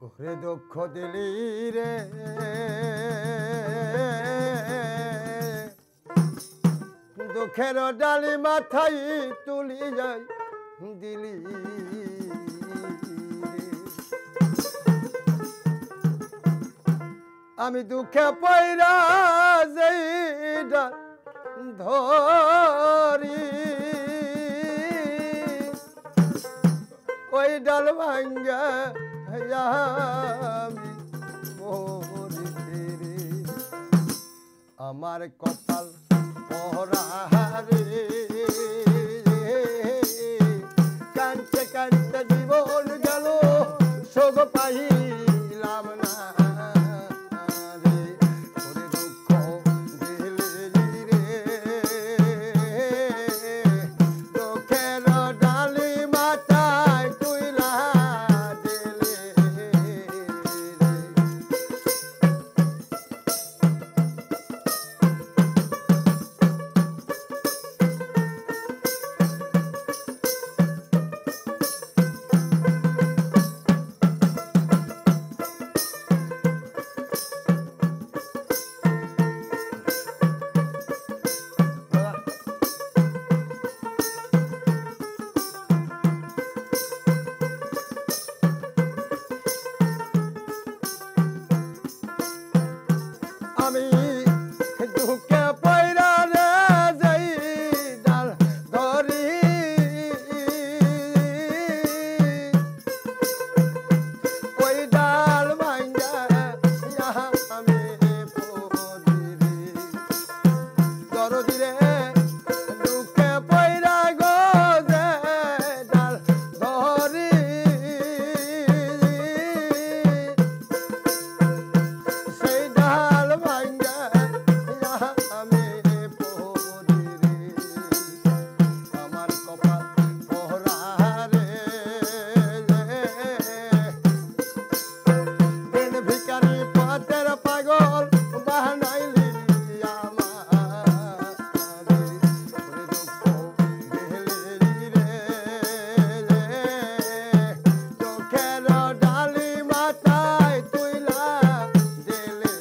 রে দুঃখ দিলি রে দুঃখের ডালি মাথায় তুলি যাই দিলি আমি দুঃখে পয়রা যাই ডাল ধরি ওই ডাল ভাঙ্গা আমি মরি রে আমার কপাল পহরা রে কাঁদতে কাঁদতে জীবন গেল শোক পাইলাম না রে ওরে দুঃখ দিলি রে দুঃখের ডালি মাথায় তুইলা দিলি আমি দুঃখে পয়রা রে যাই ডাল ধরি ওই ডাল ভাঙ্গা আমি পড়ি রে দরদি রে দুঃখে পয়রা গো যে ডাল ধরি সেই ডাল ভাঙ্গা আমি পড়ি রে আমার কপাল পহরা রে দিন ভিখারি পথের পাগল বানাইলি আমারে ওরে দুঃখ দিলি রে চোখের ডালি মাথায় তুইলা দিলে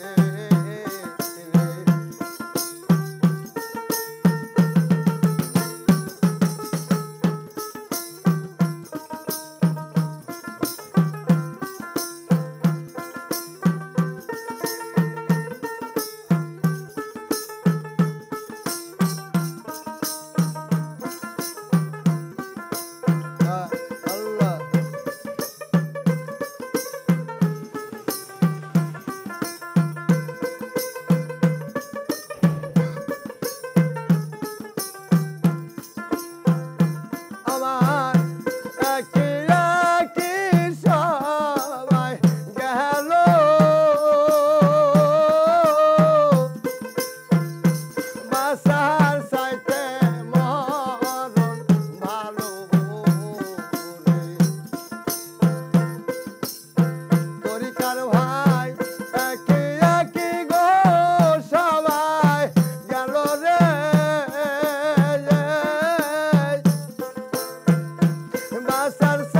আল্লাহ আমার একি একি সবাই গেল বাসার সাইতে মরণ ভালো রে তরিকার ভাই একি একি গো সবাই গেল রে বাসার